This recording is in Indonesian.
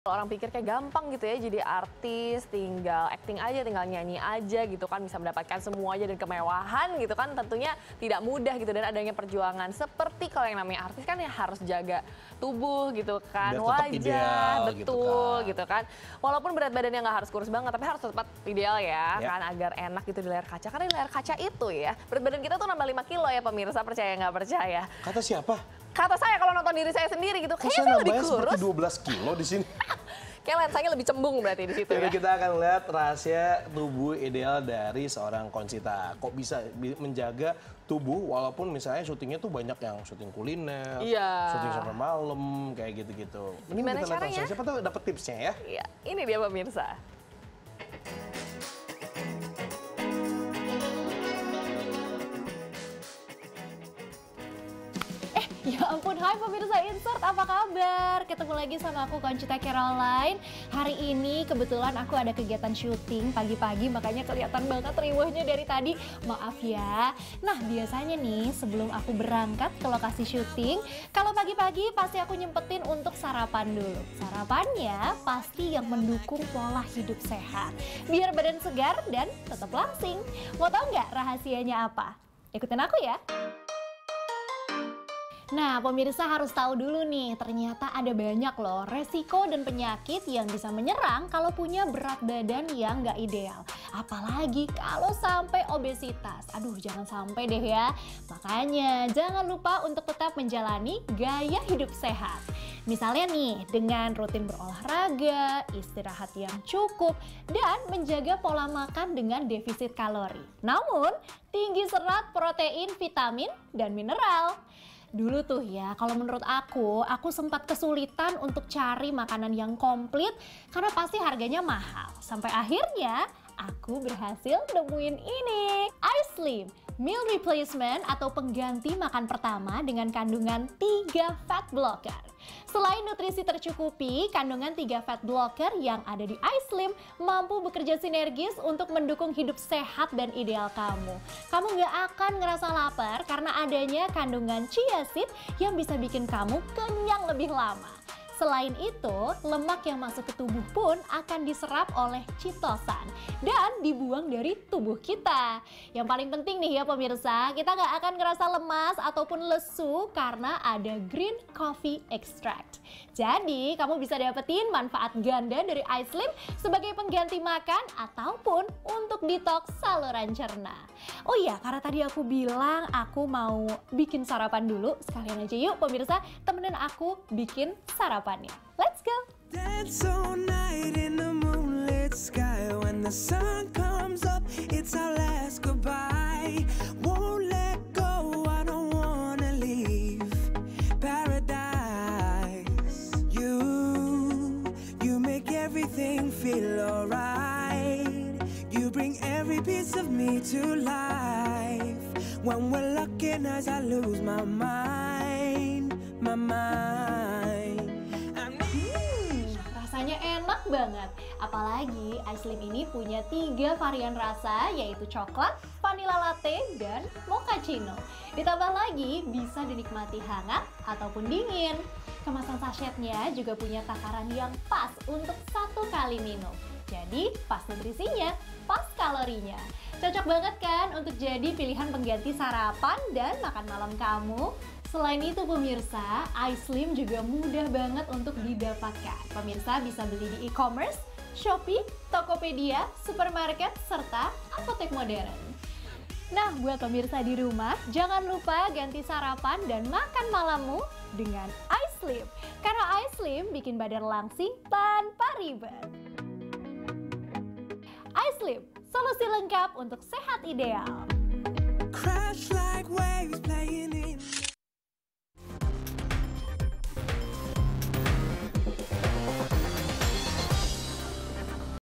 Kalau orang pikir kayak gampang gitu ya jadi artis, tinggal acting aja, tinggal nyanyi aja gitu kan bisa mendapatkan semuanya dan kemewahan gitu kan tentunya tidak mudah gitu dan adanya perjuangan seperti kalau yang namanya artis kan ya harus jaga tubuh gitu kan, biar tetap wajah, ideal betul gitu kan. Walaupun berat badannya nggak harus kurus banget tapi harus tetap ideal ya kan agar enak gitu di layar kaca. Karena di layar kaca itu ya berat badan kita tuh nambah 5 kilo ya pemirsa, percaya nggak percaya. Kata siapa? Kata saya kalau nonton diri saya sendiri gitu, kayaknya saya lebih kurus. Seperti 12 kilo di sini. Kayak lensanya lebih cembung berarti di situ ya. Kita akan lihat rahasia tubuh ideal dari seorang Conchita. Kok bisa menjaga tubuh walaupun misalnya syutingnya tuh banyak yang syuting kuliner, syuting sampai malam, kayak gitu-gitu. Gimana caranya? Siapa tahu dapat tipsnya ya? Iya, ini dia pemirsa. Ya ampun, hai pemirsa Insert, apa kabar? Ketemu lagi sama aku Conchita Caroline. Hari ini kebetulan aku ada kegiatan syuting pagi-pagi, makanya kelihatan banget riuhnya dari tadi. Maaf ya. Nah biasanya nih sebelum aku berangkat ke lokasi syuting, kalau pagi-pagi pasti aku nyempetin untuk sarapan dulu. Sarapannya pasti yang mendukung pola hidup sehat, biar badan segar dan tetap langsing. Mau tahu nggak rahasianya apa? Ikutin aku ya. Nah, pemirsa harus tahu dulu nih, ternyata ada banyak loh resiko dan penyakit yang bisa menyerang kalau punya berat badan yang nggak ideal. Apalagi kalau sampai obesitas. Aduh, jangan sampai deh ya. Makanya jangan lupa untuk tetap menjalani gaya hidup sehat. Misalnya nih, dengan rutin berolahraga, istirahat yang cukup, dan menjaga pola makan dengan defisit kalori. Namun, tinggi serat, protein, vitamin, dan mineral. Dulu tuh ya, kalau menurut aku sempat kesulitan untuk cari makanan yang komplit karena pasti harganya mahal. Sampai akhirnya aku berhasil nemuin ini, iSlim Meal Replacement atau pengganti makan pertama dengan kandungan 3 fat blocker. Selain nutrisi tercukupi, kandungan 3 fat blocker yang ada di iSlim mampu bekerja sinergis untuk mendukung hidup sehat dan ideal kamu. Kamu nggak akan ngerasa lapar karena adanya kandungan chia seed yang bisa bikin kamu kenyang lebih lama. Selain itu, lemak yang masuk ke tubuh pun akan diserap oleh chitosan dan dibuang dari tubuh kita. Yang paling penting nih ya pemirsa, kita nggak akan ngerasa lemas ataupun lesu karena ada green coffee extract. Jadi, kamu bisa dapetin manfaat ganda dari iSlim sebagai pengganti makan ataupun untuk detox saluran cerna. Oh iya, karena tadi aku bilang aku mau bikin sarapan dulu, sekalian aja yuk pemirsa temenin aku bikin sarapannya. Let's go! Dance all night in the moonlit sky. When the sun comes up, it's our last goodbye. Won't let go, I don't wanna leave paradise. You make everything feel alright. You bring every piece of me to life. When we're looking eyes, I lose my mind, my mind. Rasanya enak banget. Apalagi iSlim ini punya 3 varian rasa, yaitu coklat, vanilla latte, dan mochaccino. Ditambah lagi bisa dinikmati hangat ataupun dingin. Kemasan sachetnya juga punya takaran yang pas untuk 1 kali minum. Jadi pas nutrisinya, pas kalorinya. Cocok banget kan untuk jadi pilihan pengganti sarapan dan makan malam kamu? Selain itu pemirsa, iSlim juga mudah banget untuk didapatkan. Pemirsa bisa beli di e-commerce, Shopee, Tokopedia, supermarket, serta apotek modern. Nah, buat pemirsa di rumah, jangan lupa ganti sarapan dan makan malammu dengan iSlim. Karena iSlim bikin badan langsing tanpa ribet. iSlim, solusi lengkap untuk sehat ideal. Crash like waves, play